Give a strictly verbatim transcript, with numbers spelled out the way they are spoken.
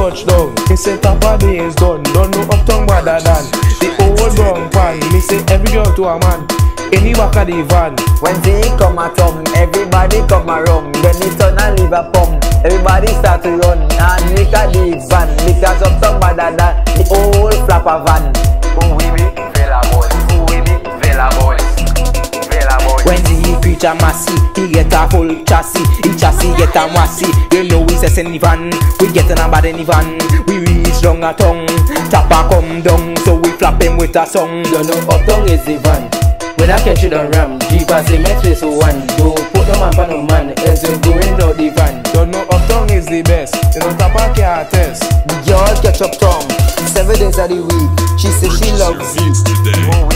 touchdown. Me say top of day is done. Don't know uptown better than the old brown pan. Me say every girl to a man. Any back of the van. When they come at home, everybody come around. Then it turn and leave a pump. Everybody start to run and make a the van. Because uptown better than the old flapper van. Who we be? Vela boys. Who we be? Vela boys. Vela boys. When the preacher massy, he get a full chassis. He chassis get a massy. You know we say send the van. We get a bad in the van. We reach down a tongue. Tapper come down, so we flap him with a song. You know uptown is the van. When I catch you on ram, Jeep as a metric so one. Don't put no man for no man, else you going out the van. Don't know uptown is the best. You know Tapa can't test. The girl catch uptown seven days of the week. She say she loves you.